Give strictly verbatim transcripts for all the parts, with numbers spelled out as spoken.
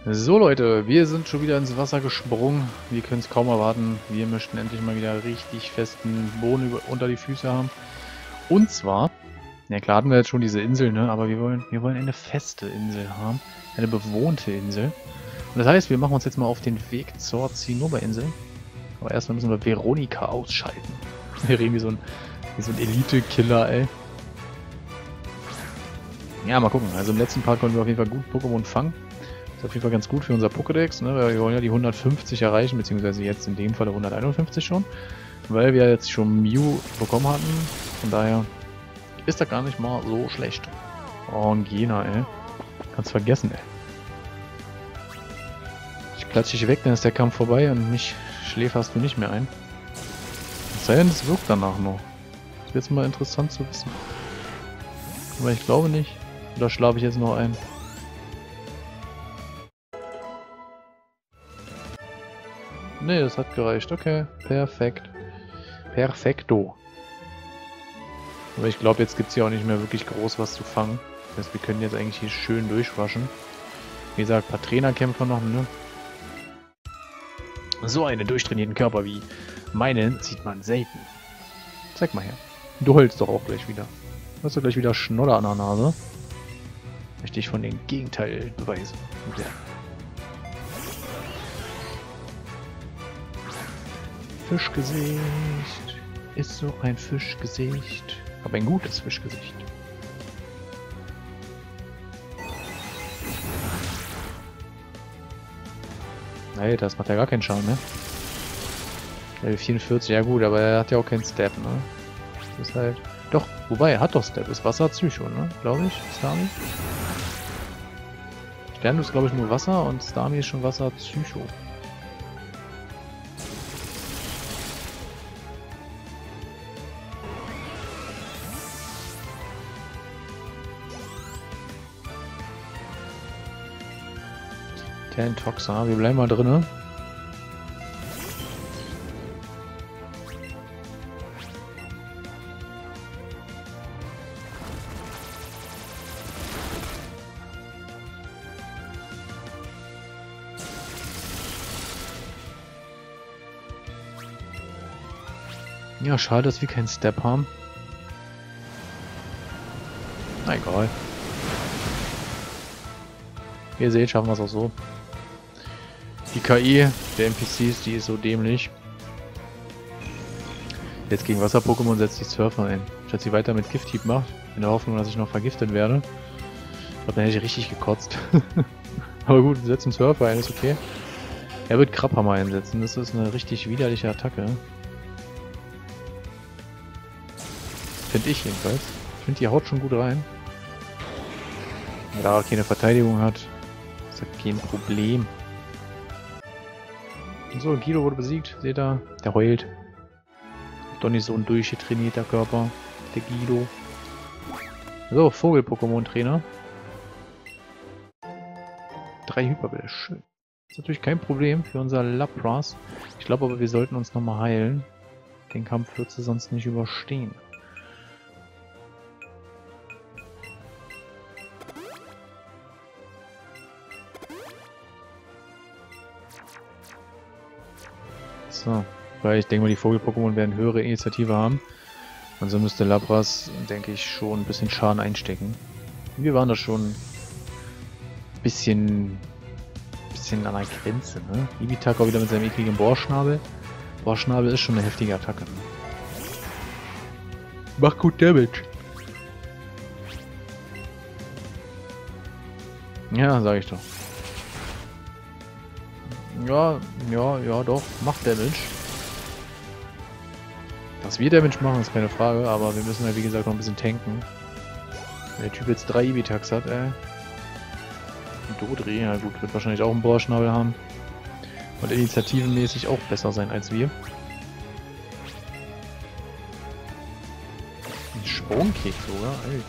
So Leute, wir sind schon wieder ins Wasser gesprungen. Wir können es kaum erwarten. Wir möchten endlich mal wieder richtig festen Boden über, unter die Füße haben. Und zwar, ja klar hatten wir jetzt schon diese Insel, ne? Aber wir wollen, wir wollen eine feste Insel haben. Eine bewohnte Insel. Und das heißt, wir machen uns jetzt mal auf den Weg zur Zinnoberinsel. Aber erstmal müssen wir Veronika ausschalten. Wir reden wie so ein, wie so ein Elite-Killer, ey. Ja, mal gucken. Also im letzten Part konnten wir auf jeden Fall gut Pokémon fangen. Das ist auf jeden Fall ganz gut für unser Pokédex, ne? Wir wollen ja die hundertfünfzig erreichen, beziehungsweise jetzt in dem Fall hunderteinundfünfzig schon. Weil wir jetzt schon Mew bekommen hatten. Von daher ist das gar nicht mal so schlecht. Oh, ein Gena, ey. Kannst vergessen, ey. Ich klatsche dich weg, dann ist der Kampf vorbei und mich schläferst du nicht mehr ein. Es sei denn, es wirkt danach noch. Das wäre jetzt mal interessant zu wissen. Aber ich glaube nicht. Oder schlafe ich jetzt noch ein? Ne, das hat gereicht. Okay, perfekt. Perfekto. Aber ich glaube, jetzt gibt es hier auch nicht mehr wirklich groß was zu fangen. Das heißt, wir können jetzt eigentlich hier schön durchwaschen. Wie gesagt, ein paar Trainerkämpfer noch, ne? So einen durchtrainierten Körper wie meinen sieht man selten. Zeig mal her. Du heulst doch auch gleich wieder. Du hast doch gleich wieder Schnodder an der Nase. Möchte ich von dem Gegenteil beweisen. Ja. Fischgesicht. Ist so ein Fischgesicht. Aber ein gutes Fischgesicht. Nee, das macht ja gar keinen Schaden, ne? Level vierundvierzig, ja gut, aber er hat ja auch keinen Step, ne? Das ist halt... Doch, wobei, er hat doch Step. Ist Wasser Psycho, ne? Glaube ich. Starmie. Stern ist, glaube ich, nur Wasser und Starmie ist schon Wasser Psycho. Toxa, wir bleiben mal drinne. Ja, schade, dass wir keinen Step haben. Na egal. Wie ihr seht, schaffen wir es auch so. Die K I der N P Cs, die ist so dämlich. Jetzt gegen Wasser-Pokémon setzt sich Surfer ein. Statt sie weiter mit Gifthieb macht, in der Hoffnung, dass ich noch vergiftet werde. Ich glaube, dann hätte ich richtig gekotzt. Aber gut, wir setzen Surfer ein, ist okay. Er wird Krabhammer einsetzen, das ist eine richtig widerliche Attacke. Finde ich jedenfalls. Ich finde, die haut schon gut rein. Da er keine Verteidigung hat, ist das kein Problem. So, Guido wurde besiegt, seht ihr? Der heult. Doch nicht so ein durchgetrainierter Körper, der Guido. So, Vogel-Pokémon-Trainer. Drei Hyperbälle, schön. Ist natürlich kein Problem für unser Lapras. Ich glaube aber, wir sollten uns nochmal heilen. Den Kampf wird sie sonst nicht überstehen. So, weil ich denke mal, die Vogel-Pokémon werden höhere Initiative haben. Und so müsste Lapras, denke ich, schon ein bisschen Schaden einstecken. Wir waren da schon ein bisschen, bisschen an der Grenze, ne? Ibitak auch wieder mit seinem ekligen Bohrschnabel. Bohrschnabel ist schon eine heftige Attacke, ne? Macht gut Damage. Ja, sag ich doch. Ja, ja, ja, doch. Macht Damage. Dass wir Damage machen, ist keine Frage, aber wir müssen halt wie gesagt noch ein bisschen tanken. Wenn der Typ jetzt drei Ibitax hat, ey. Und Dodri, ja gut, wird wahrscheinlich auch einen Bohrschnabel haben. Und initiativenmäßig auch besser sein als wir. Ein Sprungkick sogar, Alter.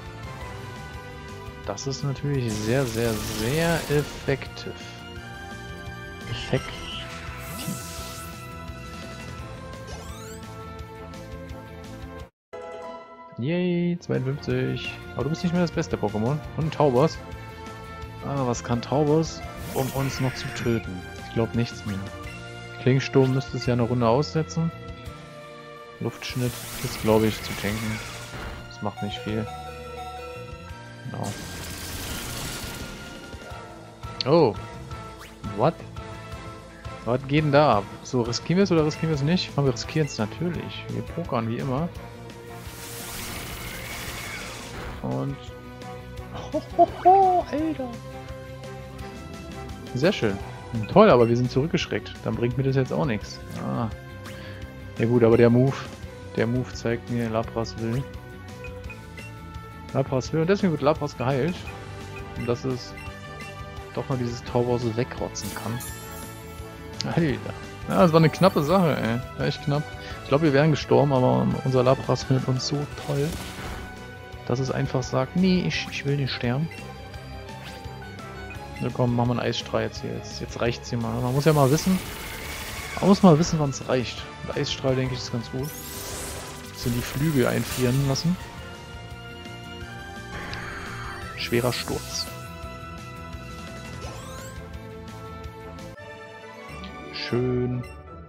Das ist natürlich sehr, sehr, sehr effektiv. Effektiv. Yay, zweiundfünfzig. Aber du bist nicht mehr das beste Pokémon. Und ein Taubos. Ah, was kann Taubos, um uns noch zu töten? Ich glaube nichts mehr. Klingensturm müsste es ja eine Runde aussetzen. Luftschnitt ist, glaube ich, zu tanken. Das macht nicht viel. Genau. Oh. What? Was geht denn da ab? So, riskieren wir es oder riskieren wir es nicht? Komm, wir riskieren es natürlich. Wir pokern wie immer. Und... Hohoho, Alter! Sehr schön. Toll, aber wir sind zurückgeschreckt. Dann bringt mir das jetzt auch nichts. Ah. Ja gut, aber der Move, der Move zeigt mir, Lapras will. Lapras will und deswegen wird Lapras geheilt. Und dass es doch mal dieses Taubos wegrotzen kann. Alter. Ja, das war eine knappe Sache, ey. Echt knapp. Ich glaube, wir wären gestorben, aber unser Lapras findet uns so toll, dass es einfach sagt, nee, ich, ich will nicht sterben. So, komm, machen wir einen Eisstrahl jetzt hier. Jetzt, jetzt reicht's hier mal. Man muss ja mal wissen, man muss mal wissen, wann es reicht. Der Eisstrahl, denke ich, ist ganz gut. Bisschen die Flügel einfrieren lassen. Schwerer Sturz. Schön.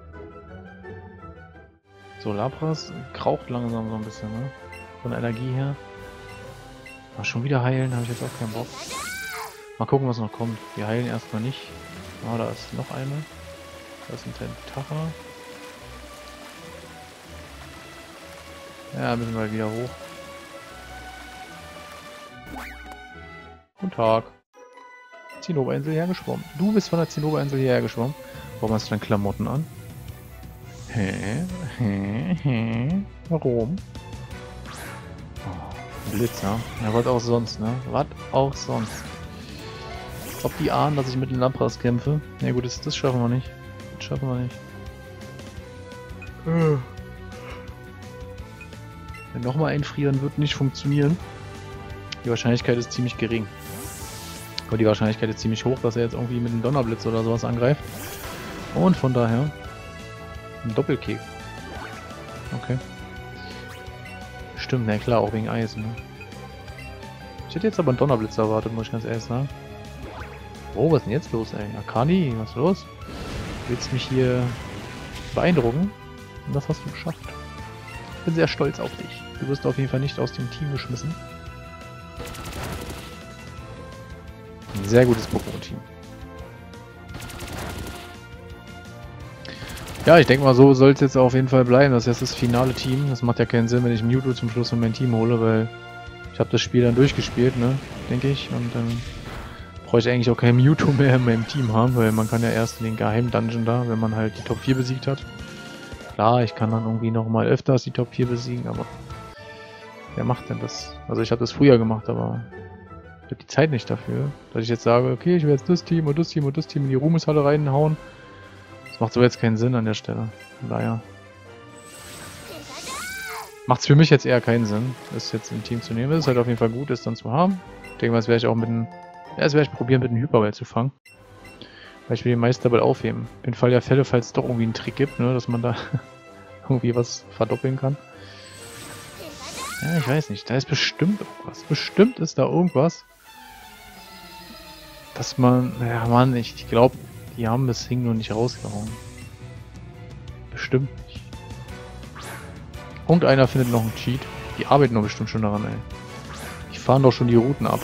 So, Lapras kraucht langsam so ein bisschen, ne? Von der Energie her. Aber schon wieder heilen, habe ich jetzt auch keinen Bock. Mal gucken, was noch kommt. Wir heilen erstmal nicht. Ah, da ist noch eine. Da ist ein Tentacha. Ja, müssen wir wieder hoch. Guten Tag. Zinnoberinsel hergeschwommen. Du bist von der Zinnoberinsel hierher geschwommen. Warum hast du dann Klamotten an? Hä? Hä? Hä? Warum? Oh, Blitzer. Ja, was auch sonst, ne? Was auch sonst. Als ob die ahnen, dass ich mit den Lapras kämpfe. Na ja, gut, das, das schaffen wir nicht. Das schaffen wir nicht. Äh. Wenn nochmal einfrieren wird nicht funktionieren. Die Wahrscheinlichkeit ist ziemlich gering. Aber die Wahrscheinlichkeit ist ziemlich hoch, dass er jetzt irgendwie mit einem Donnerblitz oder sowas angreift. Und von daher ein Doppelkick. Okay. Stimmt, na klar, auch wegen Eis, ne? Ich hätte jetzt aber einen Donnerblitz erwartet, muss ich ganz ehrlich sagen. Oh, was ist denn jetzt los, ey? Akani, was ist los? Du willst mich hier beeindrucken? Und das hast du geschafft. Ich bin sehr stolz auf dich. Du wirst auf jeden Fall nicht aus dem Team geschmissen. Ein sehr gutes Pokémon-Team. Ja, ich denke mal, so soll es jetzt auf jeden Fall bleiben. Das ist jetzt das finale Team. Das macht ja keinen Sinn, wenn ich Mewtwo zum Schluss von meinem Team hole, weil ich habe das Spiel dann durchgespielt, ne, denke ich. Und dann brauche ich eigentlich auch kein Mewtwo mehr in meinem Team haben, weil man kann ja erst in den Geheim-Dungeon da, wenn man halt die Top vier besiegt hat. Klar, ich kann dann irgendwie noch mal öfters die Top vier besiegen, aber wer macht denn das? Also ich habe das früher gemacht, aber ich habe die Zeit nicht dafür, dass ich jetzt sage, okay, ich will jetzt das Team und das Team und das Team in die Ruhmeshalle reinhauen. Das macht so jetzt keinen Sinn an der Stelle. Von daher macht es für mich jetzt eher keinen Sinn, das jetzt im Team zu nehmen. Es ist halt auf jeden Fall gut, es dann zu haben. Ich denke mal, das werde ich auch mit einem, ja, das werde ich probieren, mit einem Hyperball zu fangen. Weil ich will den Meisterball aufheben. Für den Fall der Fälle, falls es doch irgendwie einen Trick gibt, ne, dass man da irgendwie was verdoppeln kann. Ja, ich weiß nicht. Da ist bestimmt irgendwas. Bestimmt ist da irgendwas. Dass man... Ja, Mann, ich, ich glaube, die haben das Ding noch nicht rausgehauen. Bestimmt nicht. Irgendeiner findet noch einen Cheat. Die arbeiten doch bestimmt schon daran, ey. Die fahren doch schon die Routen ab.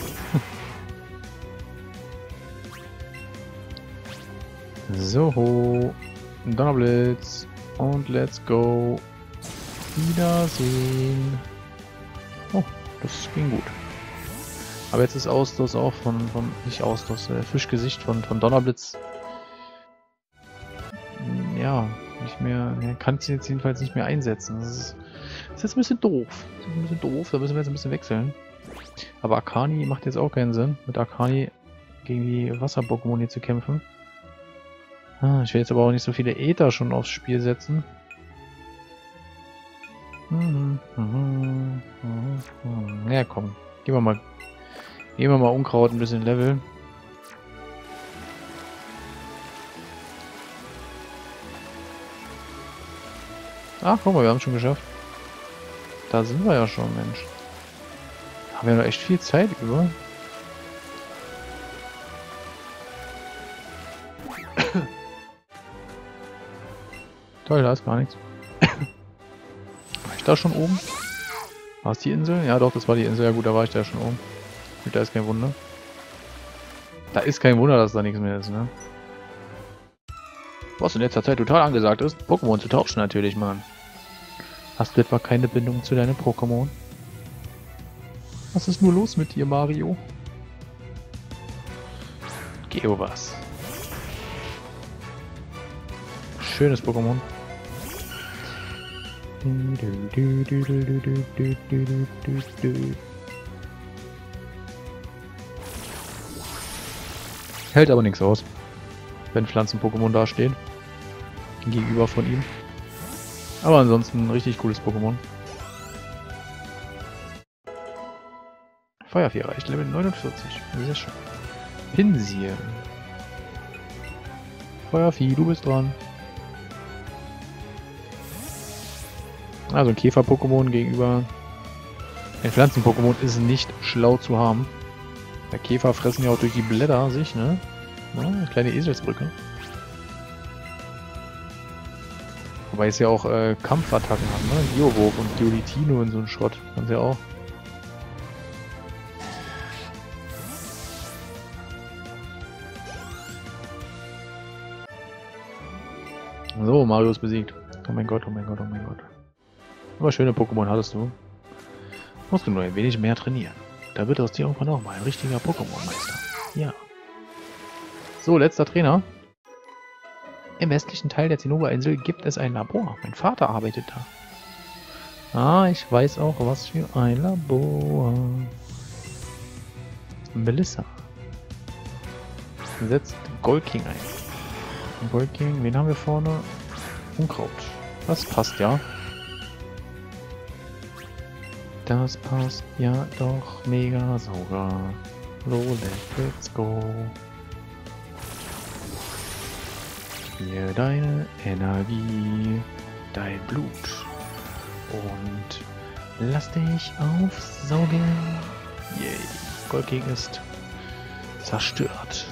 So. Donnerblitz. Und let's go. Wiedersehen. Oh, das ging gut. Aber jetzt ist Ausstoß auch von, von nicht Ausstoß, äh, Fischgesicht von, von Donnerblitz. Ja, nicht mehr, er kann es jetzt jedenfalls nicht mehr einsetzen. Das ist, das ist jetzt ein bisschen doof. Das ist ein bisschen doof, da müssen wir jetzt ein bisschen wechseln. Aber Akani macht jetzt auch keinen Sinn, mit Akani gegen die Wasser-Pokémon hier zu kämpfen. Ah, ich will jetzt aber auch nicht so viele Äther schon aufs Spiel setzen. Mhm, mhm, mhm, mhm. Ja, komm. Gehen wir mal. Gehen wir mal Unkraut ein bisschen Level. Ach, guck mal, wir haben es schon geschafft. Da sind wir ja schon, Mensch. Haben wir noch echt viel Zeit über. Toll, da ist gar nichts. War ich da schon oben? War es die Insel? Ja doch, das war die Insel. Ja gut, da war ich da schon oben. Und da ist kein Wunder. Da ist kein Wunder, dass da nichts mehr ist, ne? Was in letzter Zeit total angesagt ist, Pokémon zu tauschen natürlich, Mann. Hast du etwa keine Bindung zu deinen Pokémon? Was ist nur los mit dir, Mario? Geovas. Schönes Pokémon. Hält aber nichts aus, wenn Pflanzen-Pokémon dastehen. Gegenüber von ihm. Aber ansonsten ein richtig cooles Pokémon. Feuervieh erreicht, Level neunundvierzig. Sehr schön. Pinsir. Feuervieh, du bist dran. Also ein Käfer-Pokémon gegenüber ein Pflanzen-Pokémon ist nicht schlau zu haben. Der Käfer fressen ja auch durch die Blätter sich, ne? Ja, eine kleine Eselsbrücke. Wobei es ja auch äh, Kampfattacken hat, ne? Geowurf und Geolitino und so ein Schrott. Kann's ja auch. So, Mario ist besiegt. Oh mein Gott, oh mein Gott, oh mein Gott. Aber schöne Pokémon hattest du. Musst du nur ein wenig mehr trainieren. Da wird aus dir irgendwann auch mal ein richtiger Pokémon-Meister. Ja. So, letzter Trainer. Im westlichen Teil der Zinnober-Insel gibt es ein Labor. Mein Vater arbeitet da. Ah, ich weiß auch, was für ein Labor. Melissa. Setzt Golking ein. Golking, wen haben wir vorne? Unkraut. Das passt ja. Das passt ja doch mega sogar. So, let's go. Hier deine Energie, dein Blut. Und lass dich aufsaugen. Yay. Golking ist zerstört.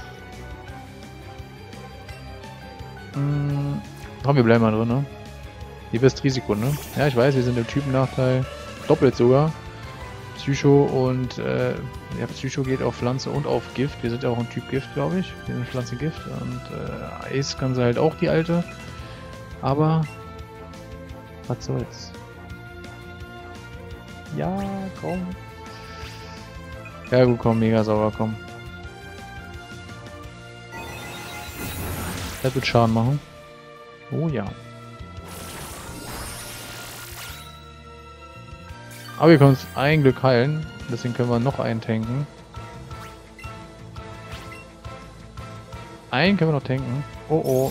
Hm, komm, wir bleiben mal drin, ne? Hier bist Risiko, ne? Ja, ich weiß, wir sind im Typennachteil. Doppelt sogar. Psycho und äh, ja, Psycho geht auf Pflanze und auf Gift. Wir sind ja auch ein Typ Gift, glaube ich. Wir sind Pflanze Gift und äh, Eis kann sie halt auch, die alte. Aber was soll's. Ja, komm. Ja gut, komm, mega sauber, komm. Das wird Schaden machen. Oh ja. Aber wir können uns ein Glück heilen. Deswegen können wir noch einen tanken. Einen können wir noch tanken. Oh oh.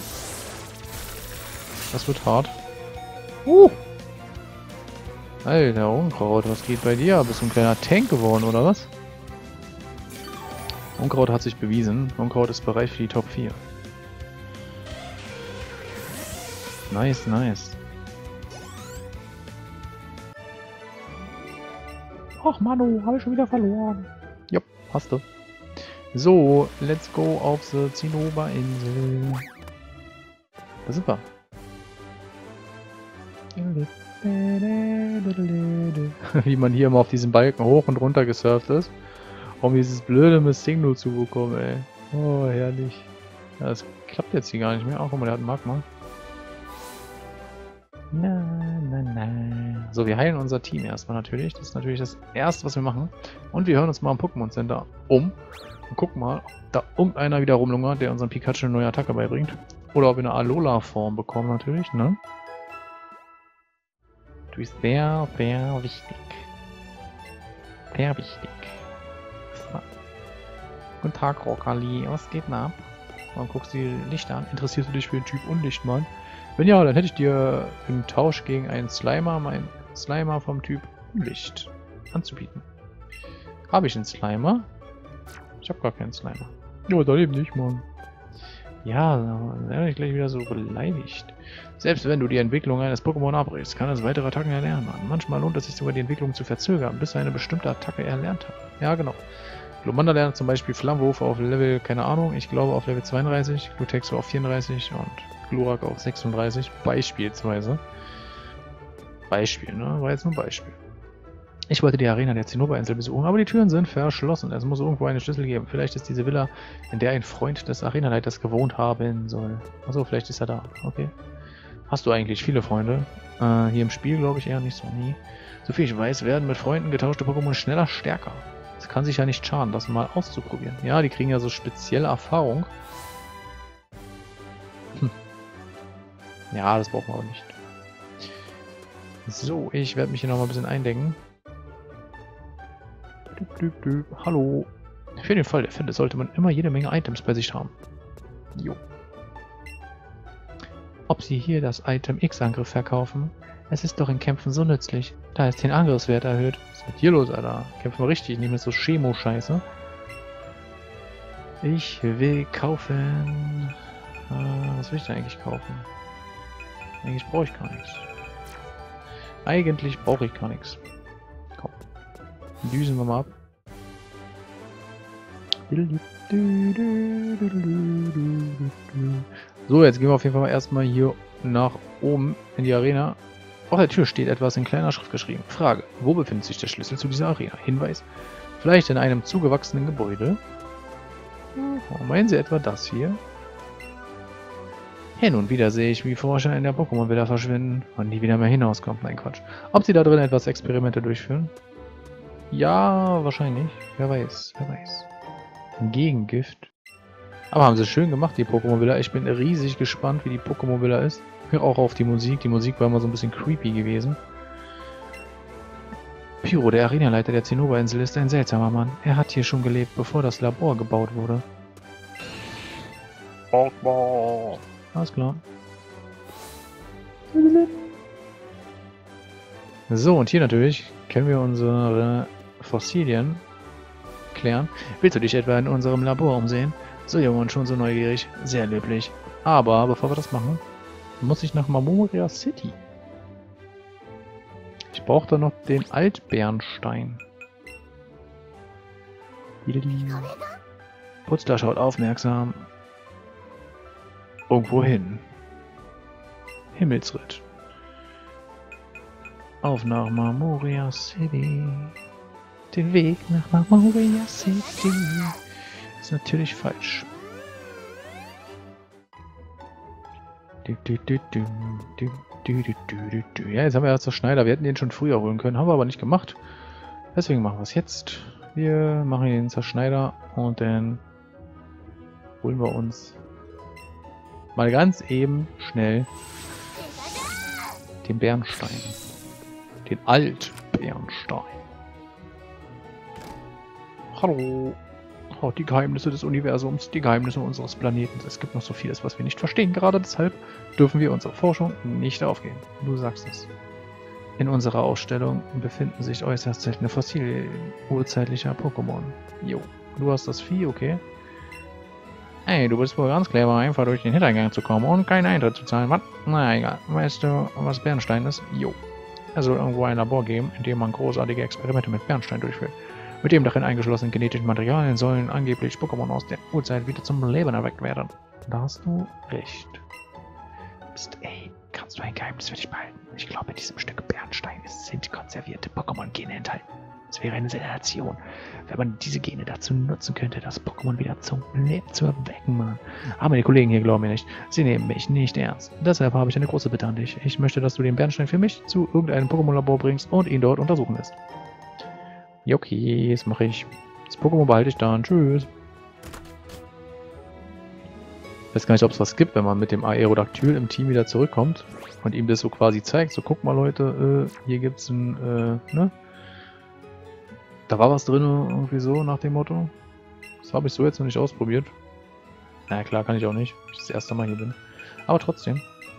Das wird hart. Uh. Alter, Unkraut, was geht bei dir? Bist du ein kleiner Tank geworden, oder was? Unkraut hat sich bewiesen. Unkraut ist bereit für die Top vier. Nice, nice. Ach Manu, habe ich schon wieder verloren. Ja, hast du. So, let's go auf die Zinnoberinsel. Da sind wir. Wie man hier immer auf diesen Balken hoch und runter gesurft ist, um dieses blöde Mistingno zu bekommen, ey. Oh, herrlich. Ja, das klappt jetzt hier gar nicht mehr. Ach, guck mal, der hat ein Magma. Na, na, na. So, wir heilen unser Team erstmal natürlich. Das ist natürlich das Erste, was wir machen. Und wir hören uns mal im Pokémon Center um. Und gucken mal, ob da irgendeiner wieder rumlungert, der unseren Pikachu eine neue Attacke beibringt. Oder ob wir eine Alola-Form bekommen natürlich, ne? Du bist sehr, sehr wichtig. Sehr wichtig. So. Guten Tag, Rockali. Was geht denn ab? Dann guckst du die Lichter an. Interessierst du dich für den Typ Unlichtmann? Wenn ja, dann hätte ich dir im Tausch gegen einen Slimer, mein Slimer vom Typ Unlicht anzubieten. Habe ich einen Slimer? Ich habe gar keinen Slimer. Ja, da eben nicht, Mann. Ja, dann werde ich gleich wieder so beleidigt. Selbst wenn du die Entwicklung eines Pokémon abbrichst, kann es weitere Attacken erlernen. Und manchmal lohnt es sich sogar, die Entwicklung zu verzögern, bis er eine bestimmte Attacke erlernt hat. Ja, genau. Glumanda lernt zum Beispiel Flammenwurf auf Level, keine Ahnung, ich glaube auf Level zweiunddreißig, Glutexo auf vierunddreißig und Glurak auf sechsunddreißig, beispielsweise. Beispiel, ne? War jetzt nur ein Beispiel. Ich wollte die Arena der Zinnoberinsel besuchen, aber die Türen sind verschlossen. Es muss irgendwo einen Schlüssel geben. Vielleicht ist diese Villa, in der ein Freund des Arenaleiters gewohnt haben soll. Achso, vielleicht ist er da. Okay. Hast du eigentlich viele Freunde? Äh, hier im Spiel glaube ich eher nicht so. Nie. Soviel ich weiß, werden mit Freunden getauschte Pokémon schneller stärker. Es kann sich ja nicht schaden, das mal auszuprobieren. Ja, die kriegen ja so spezielle Erfahrung. Hm. Ja, das brauchen wir aber nicht. So, ich werde mich hier nochmal ein bisschen eindecken. Düb, düb, düb. Hallo. Für den Fall der Fälle sollte man immer jede Menge Items bei sich haben. Jo. Ob sie hier das Item X-Angriff verkaufen? Es ist doch in Kämpfen so nützlich, da es den Angriffswert erhöht. Was ist mit dir los, Alter? Kämpfen wir richtig, nicht mit so Chemo-Scheiße. Ich will kaufen... Äh, was will ich denn eigentlich kaufen? Eigentlich brauche ich gar nichts. Eigentlich brauche ich gar nichts. Komm. Düsen wir mal ab. So, jetzt gehen wir auf jeden Fall erstmal hier nach oben in die Arena. Auf der Tür steht etwas in kleiner Schrift geschrieben. Frage: Wo befindet sich der Schlüssel zu dieser Arena? Hinweis: Vielleicht in einem zugewachsenen Gebäude. Oh, meinen Sie etwa das hier? Hin und wieder sehe ich, wie Forscher in der Pokémon-Villa verschwinden und nie wieder mehr hinauskommen. Nein, Quatsch. Ob sie da drin etwas Experimente durchführen? Ja, wahrscheinlich. Wer weiß, wer weiß. Ein Gegengift. Aber haben sie schön gemacht, die Pokémon-Villa. Ich bin riesig gespannt, wie die Pokémon-Villa ist. Auch auf die Musik. Die Musik war immer so ein bisschen creepy gewesen. Pyro, der Arenaleiter der Zinnoberinsel, ist ein seltsamer Mann. Er hat hier schon gelebt, bevor das Labor gebaut wurde. Alles klar. So, und hier natürlich können wir unsere Fossilien klären. Willst du dich etwa in unserem Labor umsehen? So jung und schon so neugierig. Sehr löblich. Aber bevor wir das machen, muss ich nach Marmoria City. Ich brauche da noch den Altbernstein. Putzler schaut aufmerksam irgendwo hin. Himmelsritt. Auf nach Marmoria City. Den Weg nach Marmoria City ist natürlich falsch. Ja, jetzt haben wir ja zur Schneider. Wir hätten den schon früher holen können, haben wir aber nicht gemacht. Deswegen machen wir es jetzt. Wir machen den Zerschneider und dann holen wir uns mal ganz eben schnell den Bernstein. Den Altbernstein. Hallo. Oh, die Geheimnisse des Universums, die Geheimnisse unseres Planeten. Es gibt noch so vieles, was wir nicht verstehen. Gerade deshalb dürfen wir unsere Forschung nicht aufgeben. Du sagst es. In unserer Ausstellung befinden sich äußerst seltene Fossilien urzeitlicher Pokémon. Jo, du hast das Vieh, okay. Ey, du bist wohl ganz clever, einfach durch den Hintergang zu kommen und keinen Eintritt zu zahlen. Was? Na egal. Weißt du, was Bernstein ist? Jo. Es soll irgendwo ein Labor geben, in dem man großartige Experimente mit Bernstein durchführt. Mit dem darin eingeschlossenen genetischen Materialien sollen angeblich Pokémon aus der Urzeit wieder zum Leben erweckt werden. Da hast du recht. Psst, ey, kannst du ein Geheimnis für dich behalten? Ich glaube, in diesem Stück Bernstein sind konservierte Pokémon-Gene enthalten. Es wäre eine Sensation, wenn man diese Gene dazu nutzen könnte, das Pokémon wieder zum Leben zu erwecken, Mann. Aber meine Kollegen hier glauben mir nicht. Sie nehmen mich nicht ernst. Deshalb habe ich eine große Bitte an dich. Ich möchte, dass du den Bernstein für mich zu irgendeinem Pokémon-Labor bringst und ihn dort untersuchen lässt. Ja, okay, das mache ich. Das Pokémon behalte ich dann. Tschüss. Ich weiß gar nicht, ob es was gibt, wenn man mit dem Aerodactyl im Team wieder zurückkommt und ihm das so quasi zeigt. So, guck mal Leute, äh, hier gibt es ein, äh, ne? Da war was drin, irgendwie so, nach dem Motto. Das habe ich so jetzt noch nicht ausprobiert. Na ja, klar, kann ich auch nicht, weil ich das erste Mal hier bin. Aber trotzdem.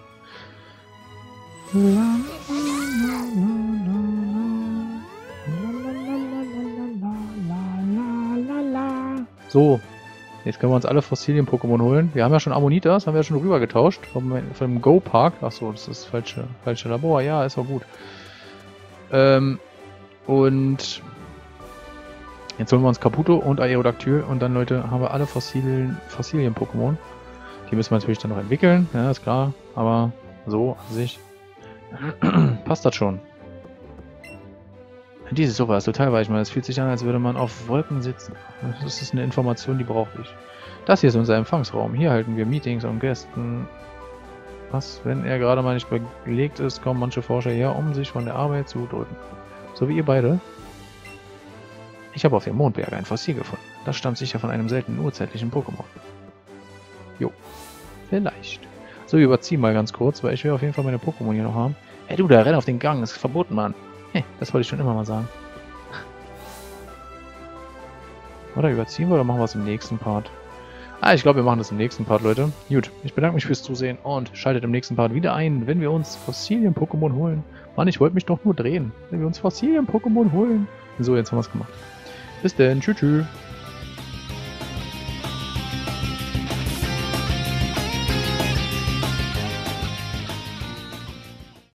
So, jetzt können wir uns alle Fossilien-Pokémon holen. Wir haben ja schon Ammonitas, haben wir ja schon rüber getauscht vom, vom Go-Park. Achso, das ist das falsche, falsche Labor. Ja, ist auch gut. Ähm, und Jetzt holen wir uns Kabuto und Aerodactyl und dann, Leute, haben wir alle Fossilien, Fossilien-Pokémon. Die müssen wir natürlich dann noch entwickeln, ja, ist klar. Aber so an sich passt das schon. Dieses Sofa ist total weich, man. Es fühlt sich an, als würde man auf Wolken sitzen. Das ist eine Information, die brauche ich. Das hier ist unser Empfangsraum. Hier halten wir Meetings und Gästen. Was, wenn er gerade mal nicht belegt ist, kommen manche Forscher her, um sich von der Arbeit zu drücken. So wie ihr beide. Ich habe auf dem Mondberg ein Fossil gefunden. Das stammt sicher von einem seltenen urzeitlichen Pokémon. Jo. Vielleicht. So, wir überziehen mal ganz kurz, weil ich will auf jeden Fall meine Pokémon hier noch haben. Hey du, da renn auf den Gang. Das ist verboten, Mann. Hey, das wollte ich schon immer mal sagen. Oder überziehen wir oder machen wir es im nächsten Part? Ah, ich glaube, wir machen das im nächsten Part, Leute. Gut, ich bedanke mich fürs Zusehen und schaltet im nächsten Part wieder ein, wenn wir uns Fossilien-Pokémon holen. Mann, ich wollte mich doch nur drehen. Wenn wir uns Fossilien-Pokémon holen. So, jetzt haben wir es gemacht. Bis denn. Tschüss, tschüss.